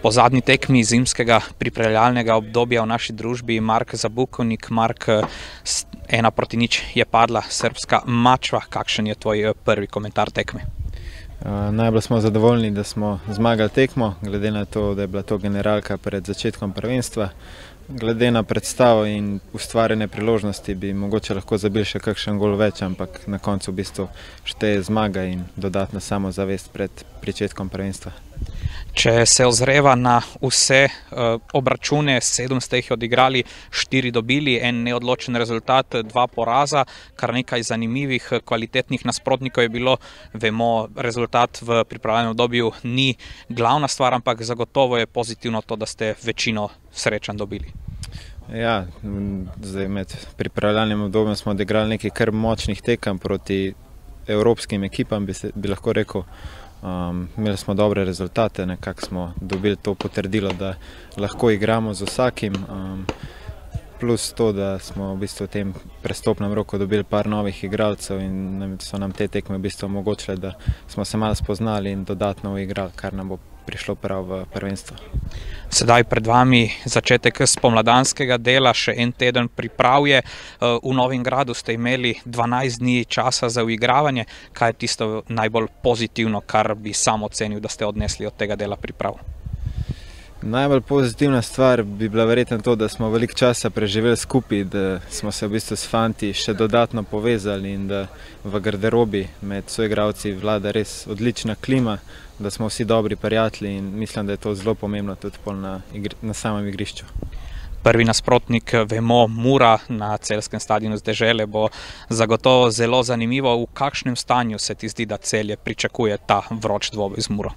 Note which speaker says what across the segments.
Speaker 1: Po zadnji tekmi zimskega pripravljalnega obdobja v naši družbi Mark Zabukovnik, Mark, 1-0 je padla srbska Mačva. Kakšen je tvoj prvi komentar tekme?
Speaker 2: Najbolj smo zadovoljni, da smo zmagali tekmo, glede na to, da je bila to generalka pred začetkom prvenstva. Glede na predstavo in ustvarjene priložnosti bi mogoče lahko zabili še kakšen gol več, ampak na koncu v bistvu šteje zmaga in dodatna samozavest pred pričetkom prvenstva.
Speaker 1: Če se ozreva na vse obračune, 7 ste jih odigrali, 4 dobili, en neodločen rezultat, 2 poraza, kar nekaj zanimivih, kvalitetnih nasprotnikov je bilo. Vemo, rezultat v pripravljalnem obdobju ni glavna stvar, ampak zagotovo je pozitivno to, da ste večino srečanj dobili.
Speaker 2: Ja, zdaj med pripravljalnim obdobjem smo odigrali nekaj kar močnih tekem proti evropskim ekipam, bi lahko rekel. Imeli smo dobre rezultate, nekako smo dobili to potrdilo, da lahko igramo z vsakim, plus to, da smo v bistvu v tem prestopnem roku dobili par novih igralcev in so nam te tekme v bistvu omogočile, da smo se malo spoznali in dodatno uigrali, kar nam bo prišlo prav v prvenstvo.
Speaker 1: Sedaj pred vami začetek spomladanskega dela, še en teden priprav je. V Novigradu ste imeli 12 dni časa za uigravanje. Kaj je tisto najbolj pozitivno, kar bi sam ocenil, da ste odnesli od tega dela priprav?
Speaker 2: Najbolj pozitivna stvar bi bila verjetno to, da smo veliko časa preživeli skupaj, da smo se v bistvu s fanti še dodatno povezali in da v garderobi med soigralci vlada res odlična klima, da smo vsi dobri prijatelji in mislim, da je to zelo pomembno tudi na samem igrišču.
Speaker 1: Prvi nasprotnik, vemo, Mura na celjskem stadionu z Dežele bo zagotovo zelo zanimivo. V kakšnem stanju se ti zdi, da Celje pričakuje ta vroč dvoboj z Muro?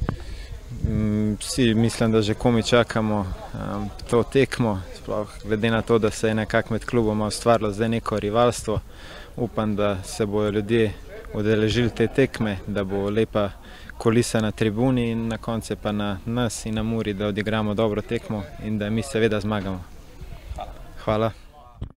Speaker 2: Vsi mislim, da že komaj čakamo to tekmo, sploh glede na to, da se je nekako med kluboma ustvarilo zdaj neko rivalstvo. Upam, da se bojo ljudje udeležili te tekme, da bo lepa kulisa na tribuni in na koncu pa na nas in na Muri, da odigramo dobro tekmo in da mi seveda zmagamo. Hvala.